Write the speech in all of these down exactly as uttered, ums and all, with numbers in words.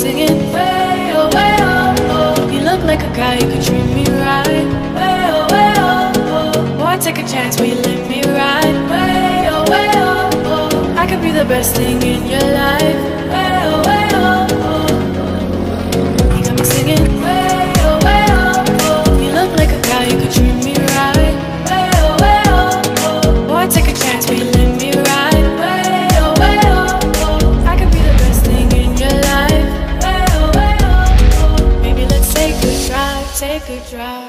singing way oh way oh oh. You look like a guy who could treat me right. Way oh way oh oh. Boy, take a chance, will you let me ride? Way oh way oh oh. I could be the best thing in your life. Way oh way oh oh. You got me singing way oh way oh oh. You look like a guy who could treat me right. Way oh way oh oh. Boy, take a chance, will you let me ride? Way oh way oh oh. I could be the best thing in your life. Way oh way oh oh. Maybe let's take a drive, take a drive.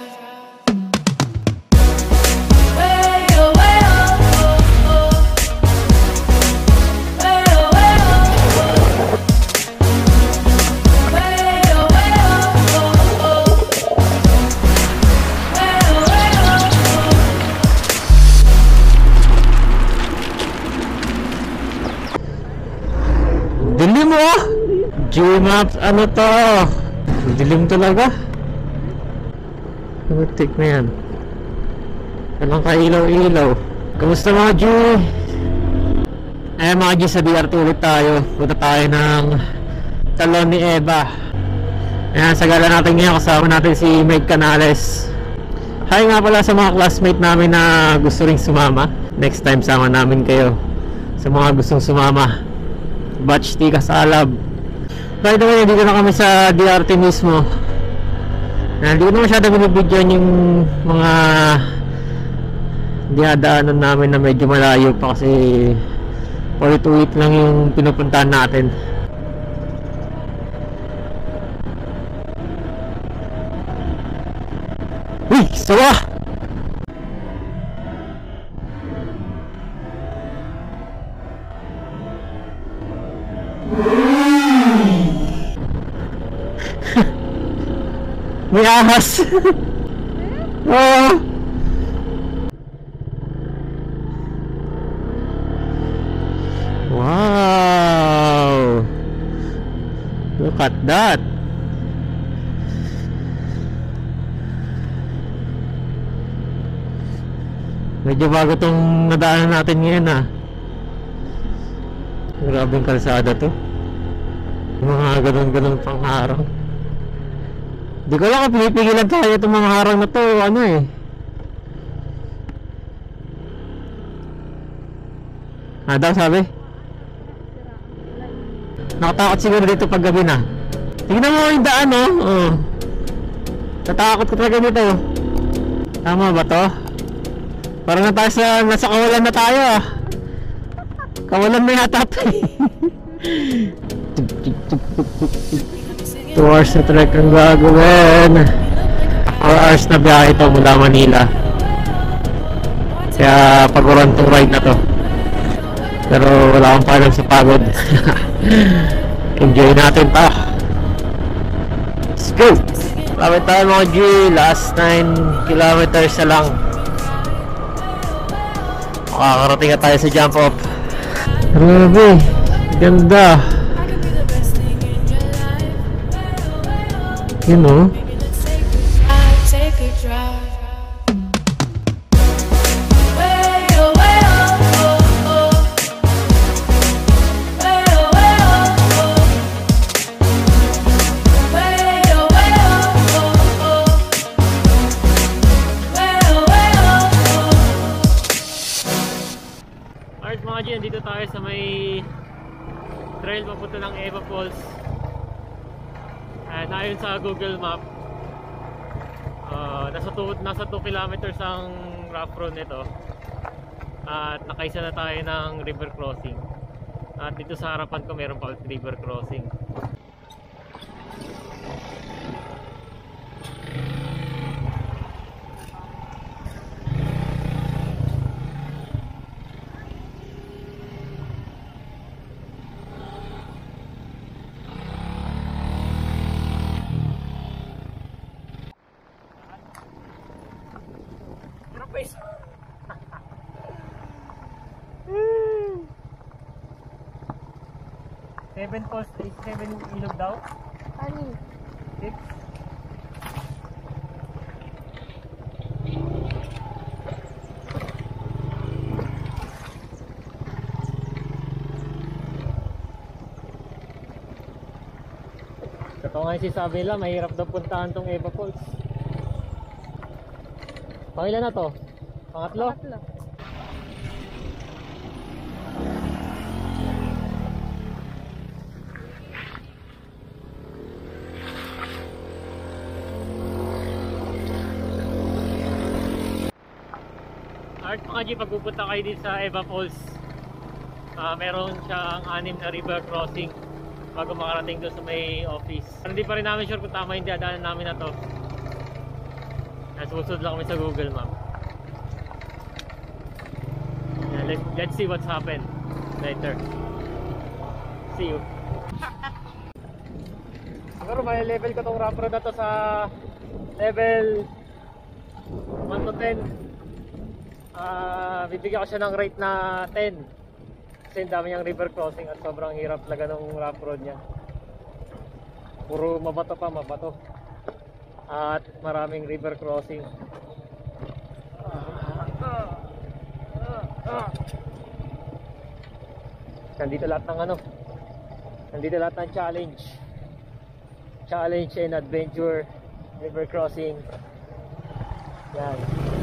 Dilim mo! G-Maps, ano to? Dilim talaga. Matik na yan. Walang kailaw-ilaw. Kamusta mga G? Eh mga G, sa D R T ulit tayo. Punta tayo ng salon ni Eva. Ayan, sagala natin ngayon. Kasama natin si Meg Canales. Hi nga pala sa mga classmate namin na gusto ring sumama. Next time sama namin kayo. Sa mga gustong sumama, Batch T Kasalab. By the way, dito na kami sa D R T mismo. Hindi ko na masyadong binibidyoan yung mga dinadaanan namin na medyo malayo pa kasi ulit-ulit lang yung pinupuntahan natin. Uy! Sawa! May ahas. Oh. Wow. Look at that. Medyo bago tong nadaanan natin ngayon ah. Grabing kalsada to. Mga ganun-ganun pang harang. Di ko lang kung pinipigilan tayo itong mga harang na to. Ano eh, ano daw sabi? Nakatakot siguro dito pag gabi na. Tingnan mo yung daan oh. Oh. Natakot ko talaga dito. Tama ba to? Parang na tayo sa, nasa kawalan na tayo ah. Kawalan na yata ito eh. two hours na trek ang gagawin. four hours na biyahe ito mula Manila. Kaya paguran tong ride na to. Pero wala akong palang sa pagod. Enjoy natin pa. Let's go! Lapit tayo mga G. Last nine kilometers na lang. Makakarating na tayo sa jump off. Grabe, ganda. You know. Alright mga G, dito tayo sa may trail papunta ng Eva Falls. And ayon sa Google Map, uh, nasa two, nasa two kilometers ang rough road nito. At nakaisa na tayo ng river crossing. At dito sa harapan ko meron pa river crossing. Seven post, seven ilog daw? Ano? Six? Ito nga si Isabela, mahirap daw puntahan tong Eva Falls. Pangilan na to? Pangatlo? Pangatlo. Art, mga G, pag pupunta kayo din sa Eva Falls, uh, meron siyang anim na river crossing bago makarating doon sa may office. Hindi pa rin namin sure kung tama yung dadaanan namin na to. Nasusunod lang kami sa Google Map. Yeah, let, let's see what's happened later. See you. Siguro may level ko tong ramp road na to sa level one to ten. Uh, bibigyan ko siya ng rate na ten kasi dami niyang river crossing at sobrang hirap talaga ng ramp road niya. Puro mabato pa, mabato at maraming river crossing. Nandito lahat ng ano, nandito lahat ng challenge challenge and adventure river crossing. Yan.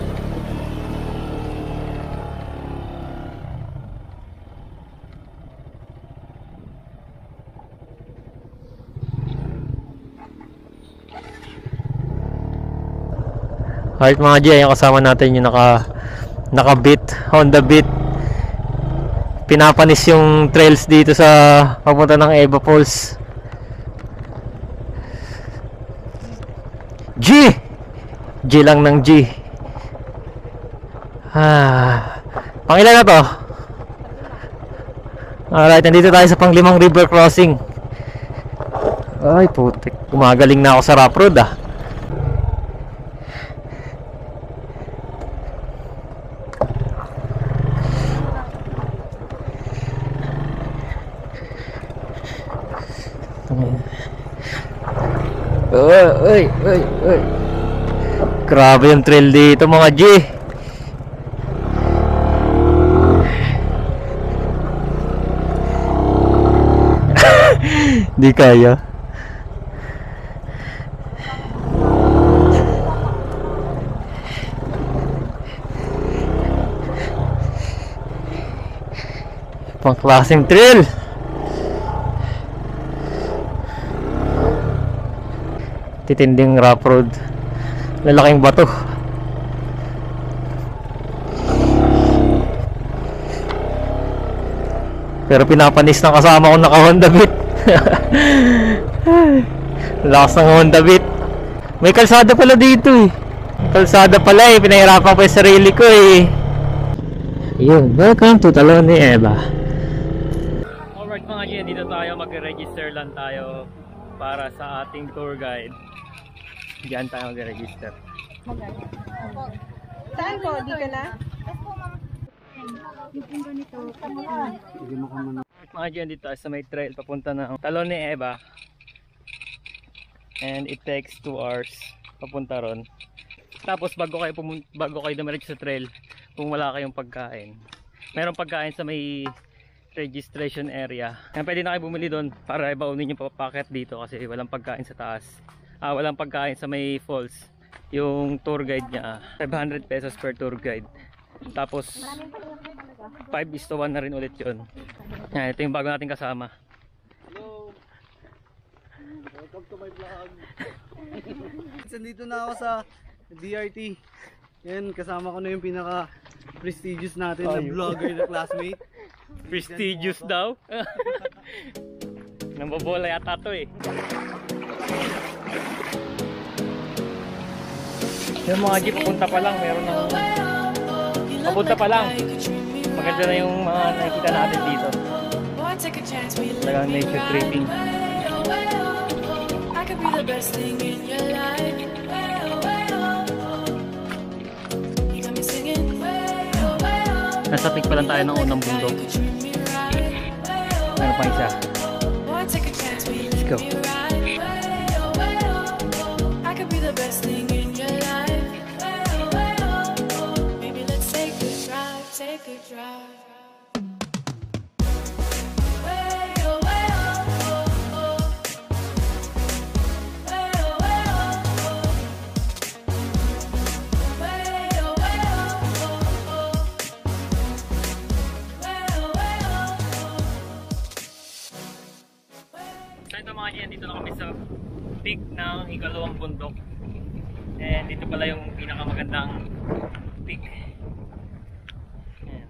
Alright mga G, yung kasama natin yung naka naka beat, Honda Beat. Pinapanis yung trails dito sa papunta ng Eva Falls. G! G lang ng G. Ah, pangilan na to? Alright, nandito tayo sa panglimang river crossing. Ay putik, gumagaling na ako sa rough road ah. Uy, uy, uy. Grabe yung trail dito mga G. Di kaya. Pang-klaseng trail. Titinding rough road, lalaking bato. Pero pinapanis ng kasama ko naka Honda Beat. Lakas ng Honda Beat. May kalsada pala dito eh. Kalsada pala eh, pinahirapan ko yung sarili ko eh. Yun, welcome to Talon ni Eva. Alright mga G, dito tayo, mag-register lang tayo para sa ating tour guide. Diyan tayo mag-register. Saan po? Di ka na? Mga dyan dito sa may trail papunta ng Talon ni Eva. And it takes two hours papunta ron. Tapos bago kayo, bago kayo dumiretso sa trail, kung wala kayong pagkain, mayroong pagkain sa may registration area. Yan, pwede na kayo bumili doon para ibaunin yung papaket dito kasi walang pagkain sa taas. Ah, walang pagkain sa may falls. Yung tour guide niya, five hundred pesos per tour guide. Tapos five is to one na rin ulit yun. Yan, ito yung bago nating kasama. Hello! Welcome to my vlog. Nandito na ako sa D R T. Yan, kasama ko na yung pinaka prestigious natin na vlogger na classmate. Prestigious daw? Nambobola yata to eh. Yung mga jeep papunta pa lang, meron ng papunta pa lang. Maganda na yung mga nakikita natin dito. Talagang nature tripping. Nasa peak pa lang tayo ng unang bundok. Meron pa isa. Let's go. So ito mga G, dito na kami sa peak ng ikalawang bundok. And dito pala yung pinakamagandang peak. Ayan.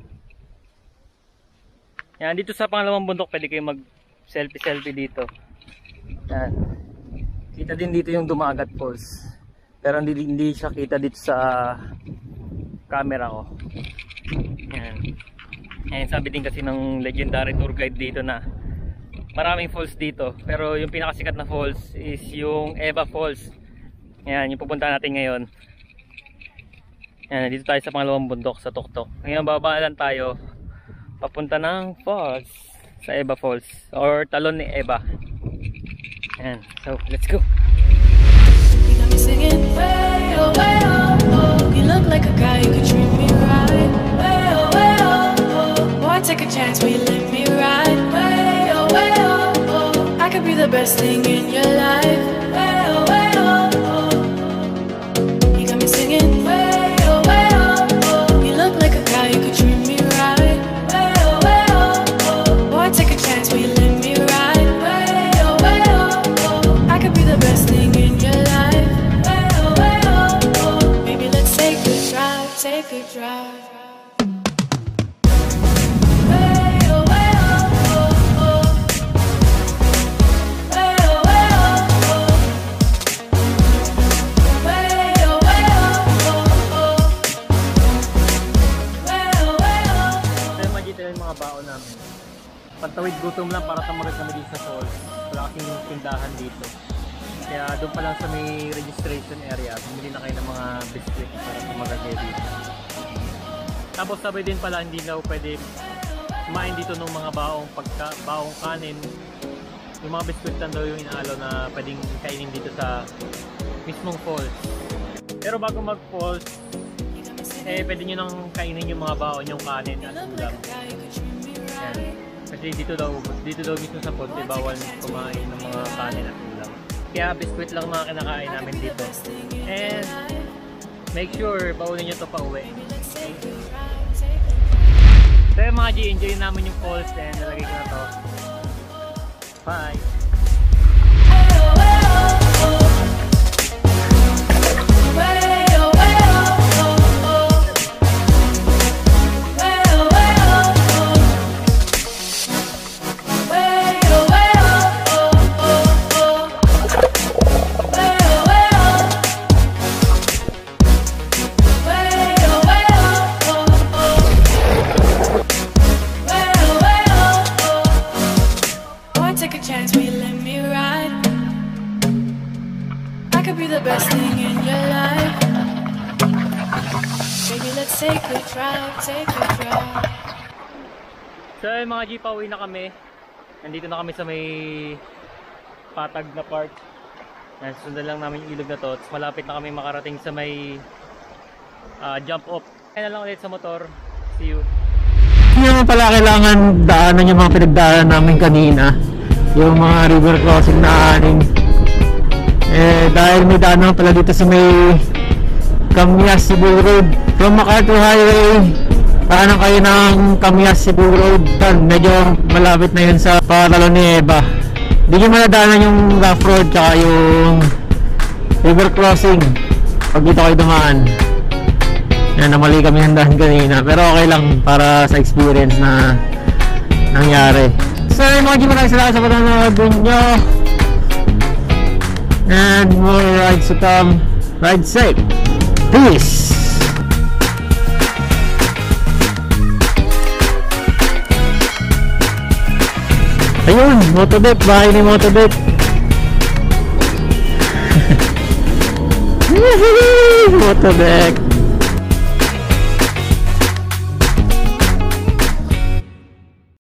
Yan, dito sa pangalawang bundok pwede kayo mag selfie selfie dito. Yan. Kita din dito yung Dumagat Falls. Pero hindi, hindi siya kita dito sa camera ko. Yan. Yan, sabi din kasi ng legendary tour guide dito na maraming falls dito. Pero yung pinakasikat na falls is yung Eva Falls. Yan, yung pupunta natin ngayon. Yan, dito tayo sa pangalawang bundok sa Tuktok. Ngayon bababa lang tayo papunta ng falls sa Eva Falls or talon ni Eva. Yan, so let's go. You got me singing way oh way oh oh. You look like a guy who could treat me right. Way oh way oh oh. Boy, take a chance, will you let me ride? Way oh way oh oh. I could be the best thing in your life. Way oh way oh oh. You got me singing way oh way oh oh. You look like a guy who could treat me right. Way oh way oh oh. Boy, take a chance, will you let me ride? Way oh way oh oh. I could be the best thing in your life. Way oh way oh oh. Maybe let's take a drive, take a drive. Pantawid gutom lang para tamarid kami dito sa falls. Wala kasing tindahan dito. Kaya doon pa lang sa may registration area, bumili na kayo ng mga biscuit para tumagal kayo dito. Tapos sabay din pala, hindi na pwede kumain dito ng mga baong pagka, baong kanin. Yung mga biscuit lang daw yung inaalo na pwedeng kainin dito sa mismong falls. Pero bago mag falls, eh pwede nyo nang kainin yung mga baon, yung kanin at ulam. Yan. Kasi dito daw, dito daw mismo sa falls, eh, bawal kumain ng mga kanin at ulam. Kaya biskuit lang mga kinakain namin dito. And make sure bawalin nyo ito pa uwi. Okay? So yung mga G, enjoy namin yung falls and nalagay ko na to. Bye! So yung mga G, pauwi na kami. Nandito na kami sa may patag na part. Sundan lang namin yung ilog na to. Tapos malapit na kami makarating sa may uh, jump off. Kaya na lang ulit sa motor. See you. Hindi naman pala kailangan daanan yung mga pinagdaanan namin kanina. Yung mga river crossing na aning. Eh dahil may daanan pala dito sa may Camias Cebu Road. From MacArthur Highway, paano kayo ng Camias Cebu Road? Medyo malapit na yun sa Talon ni Eva. Hindi nyo manadaanan yung rough road tsaka yung river crossing pag dito kayo dumaan. Yan, namali kami handahan kanina, pero okay lang para sa experience na nangyari. So yung mga maraming salamat sa panonood nyo, and more rides to come. Ride safe. Peace. Ayun, Motodeck, bahay ni Motodeck. Motodeck.